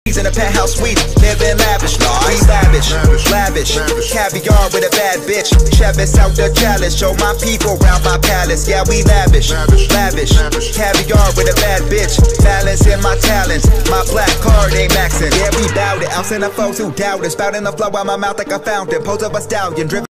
in a penthouse suite, living lavish, we lavish, caviar with a bad bitch, Chevis out the chalice, show my people round my palace, yeah we lavish, caviar with a bad bitch, balance in my talents, my black card ain't maxing, yeah we bout it, I'll send the folks who doubt it, spouting the flow out my mouth like I found it, pose of a stallion, driven